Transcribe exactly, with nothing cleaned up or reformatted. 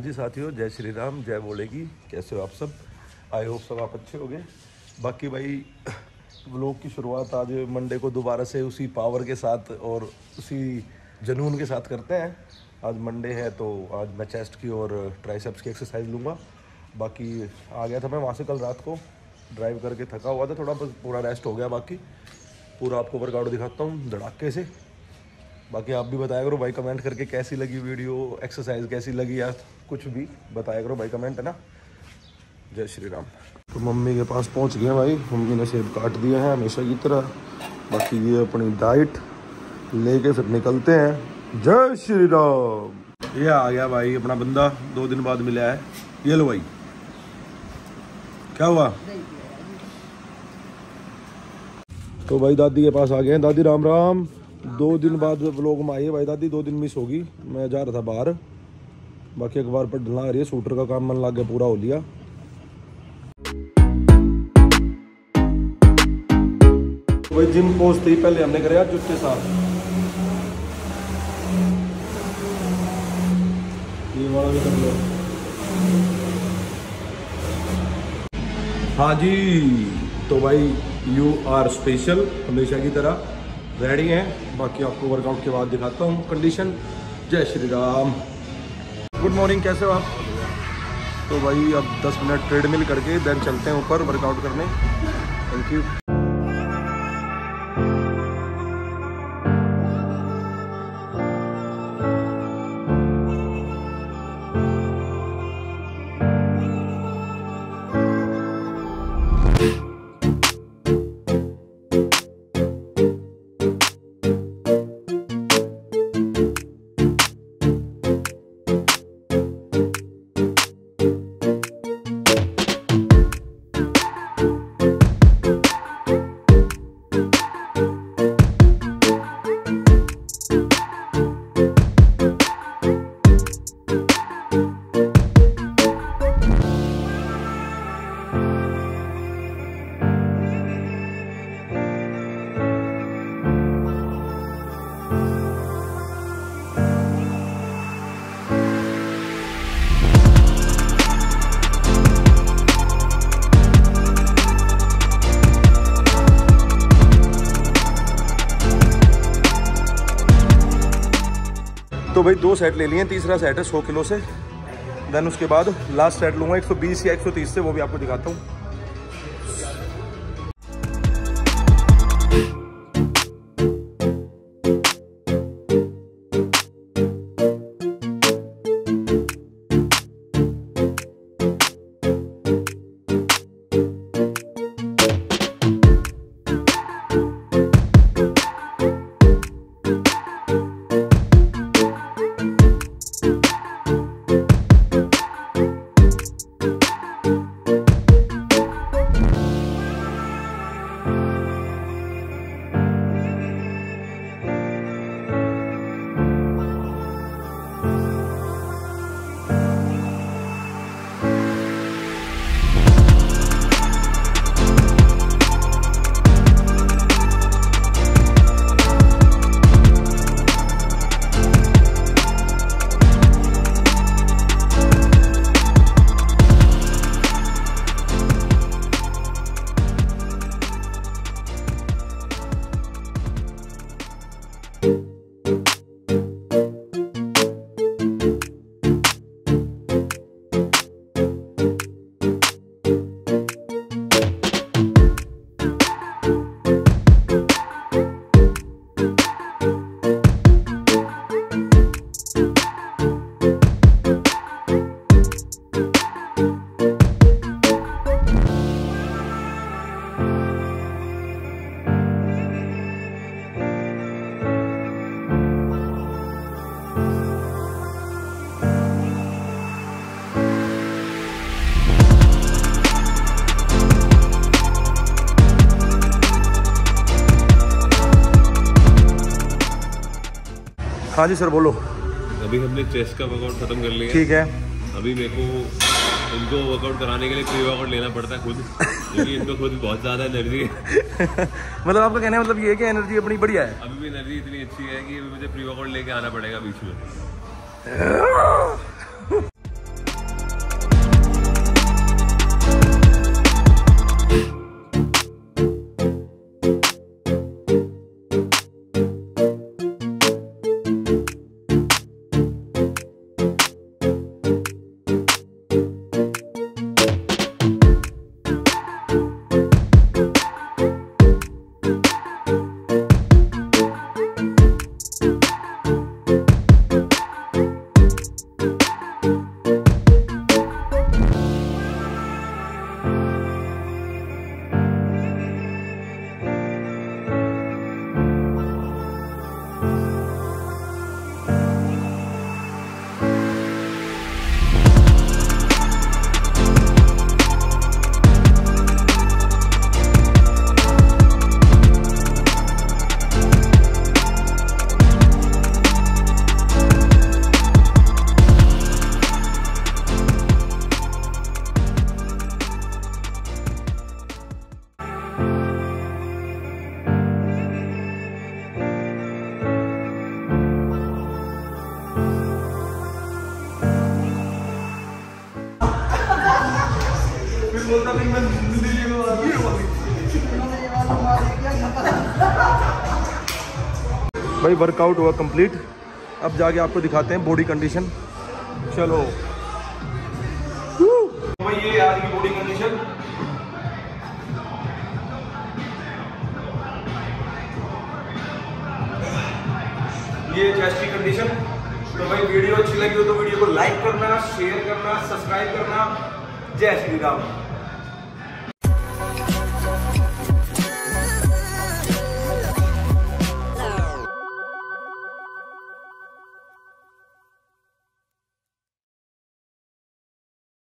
जी साथियों, जय श्री राम, जय बोलेगी। कैसे हो आप सब? आई होप सब आप अच्छे होंगे। बाकी भाई व्लॉग की शुरुआत आज मंडे को दोबारा से उसी पावर के साथ और उसी जुनून के साथ करते हैं। आज मंडे है तो आज मैं चेस्ट की और ट्राइसेप्स की एक्सरसाइज लूँगा। बाकी आ गया था मैं वहाँ से कल रात को, ड्राइव करके थका हुआ था थोड़ा, बस पूरा रेस्ट हो गया। बाकी पूरा आपको वर्कआउट दिखाता हूँ धड़ाके से। बाकी आप भी बताया करो भाई कमेंट करके कैसी लगी वीडियो, एक्सरसाइज कैसी लगी, या कुछ भी बताया करो भाई कमेंट, है ना। जय श्री राम। तो मम्मी के पास पहुंच गए भाई, मम्मी ने सेब काट दिया है हमेशा की तरह। बाकी ये अपनी डाइट लेके फिर निकलते हैं। जय श्री राम। ये आ गया भाई अपना बंदा, दो दिन बाद मिला है। ये लो भाई, क्या हुआ? तो भाई दादी के पास आ गए हैं। दादी राम राम। दो दिन बाद व्लॉग में आई है भाई दादी, दो दिन मिस होगी, मैं जा रहा था बाहर। बाकी अखबार पर ढलना आ रही है, शूटर का काम मन लग गया, पूरा हो लिया। वही जिम पोज थी पहले हमने कराया जुत्ते साथ। ये वाला भी कर लो। हाँ जी, तो भाई यू आर स्पेशल, हमेशा की तरह रेडी हैं। बाकी आपको वर्कआउट के बाद दिखाता हूँ कंडीशन। जय श्री राम। गुड मॉर्निंग, कैसे हो आप? तो भाई अब दस मिनट ट्रेडमिल करके देन चलते हैं ऊपर वर्कआउट करने। Thank you. तो भाई दो सेट ले लिए, तीसरा सेट है सौ किलो से। देन उसके बाद लास्ट सेट लूँगा एक सौ बीस या एक सौ तीस से, वो भी आपको दिखाता हूँ। हाँ जी सर बोलो। अभी हमने चेस्ट का वर्कआउट खत्म कर लिया। ठीक है। अभी मेरे को इनको वर्कआउट कराने के लिए प्री वर्कआउट लेना पड़ता है खुद, क्योंकि इनको खुद बहुत ज़्यादा एनर्जी है। मतलब आपका कहने मतलब ये है कि एनर्जी अपनी बढ़िया है। अभी भी एनर्जी इतनी अच्छी है कि मुझे प्री वर्कआउट लेके आना पड़ेगा बीच में। बोलता नहीं मैं दिल्ली में आ रहा हूं। भाई वर्कआउट हुआ कंप्लीट, अब जाके आपको दिखाते हैं बॉडी कंडीशन। चलो भाई ये आज की बॉडी कंडीशन। ये चेस्ट की कंडीशन। तो भाई वीडियो अच्छी लगी हो तो वीडियो को लाइक करना, शेयर करना, सब्सक्राइब करना। जय श्री राम।